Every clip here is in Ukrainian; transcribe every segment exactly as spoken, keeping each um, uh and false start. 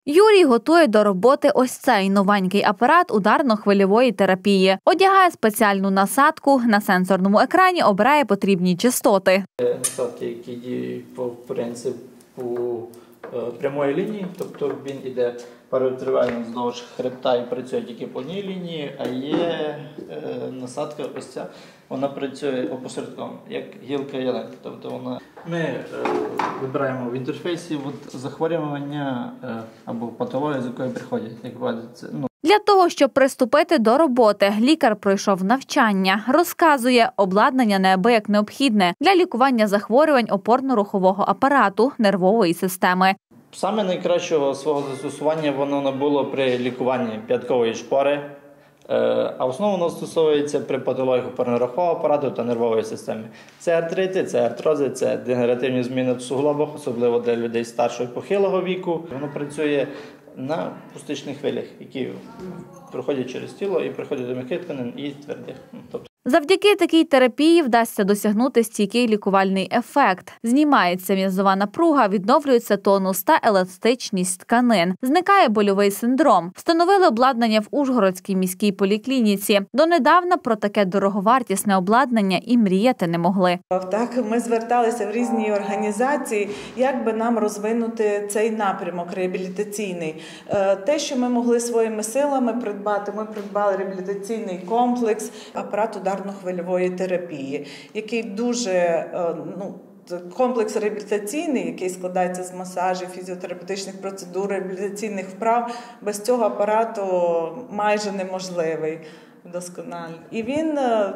Юрій готує до роботи ось цей новенький апарат ударно-хвильової терапії. Одягає спеціальну насадку, на сенсорному екрані обирає потрібні частоти. Насадки, які діють по принципу прямої лінії, тобто він іде перетривально вздовж хребта і працює тільки по одній лінії, а є насадка ось ця, вона працює опосередковано, як гілка ялинки. Тобто вона... Ми е, вибираємо в інтерфейсі от, захворювання е, або патологію, з якої приходять. Як це, ну. Для того, щоб приступити до роботи, лікар пройшов навчання. Розказує, обладнання неабияк необхідне для лікування захворювань опорно-рухового апарату, нервової системи. Саме найкращого свого застосування воно набуло при лікуванні п'яткової шпори, а в основному воно стосується при патологіях опорно-рухового апарату та нервової системи. Це артрити, це артрози, це дегенеративні зміни в суглобах, особливо для людей старшого і похилого віку. Воно працює на акустичних хвилях, які проходять через тіло і приходять до м'яких тканин і твердих. Тобто Завдяки такій терапії вдасться досягнути стійкий лікувальний ефект. Знімається м'язова напруга, відновлюється тонус та еластичність тканин. Зникає больовий синдром. Встановили обладнання в Ужгородській міській поліклініці. Донедавна про таке дороговартісне обладнання і мріяти не могли. Так, ми зверталися в різні організації, як би нам розвинути цей напрямок реабілітаційний. Те, що ми могли своїми силами придбати, ми придбали реабілітаційний комплекс, апарат ударно-хвильової терапії, який дуже, ну, комплекс реабілітаційний, який складається з масажів, фізіотерапевтичних процедур, реабілітаційних вправ, без цього апарату майже неможливий досконально. І він,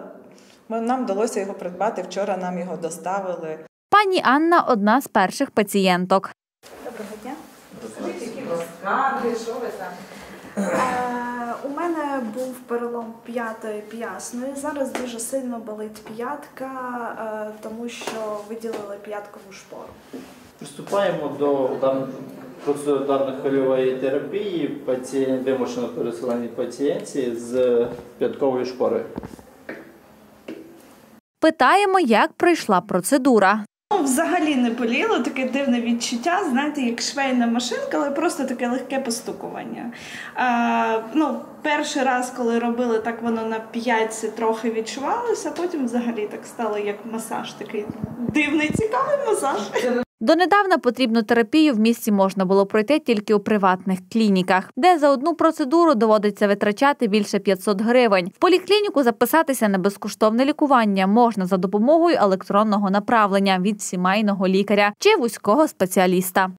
нам вдалося його придбати, вчора нам його доставили. Пані Анна – одна з перших пацієнток. Доброго дня. Скажіть, які у вас скарги, що ви там? У мене був перелом п'ятої п'ясної. Зараз дуже сильно болить п'ятка, тому що виділили п'яткову шпору. Приступаємо до процедури ударно-хвильової терапії пацієнт, вимушено переселеній пацієнтці з п'ятковою шпорою. Питаємо, як пройшла процедура. Взагалі не боліло, таке дивне відчуття, знаєте, як швейна машинка, але просто таке легке постукування. А, ну, перший раз, коли робили, так воно на п'ятці трохи відчувалося, а потім взагалі так стало як масаж, такий дивний, цікавий масаж. Донедавна потрібну терапію в місті можна було пройти тільки у приватних клініках, де за одну процедуру доводиться витрачати більше п'ятсот гривень. В поліклініку записатися на безкоштовне лікування можна за допомогою електронного направлення від сімейного лікаря чи вузького спеціаліста.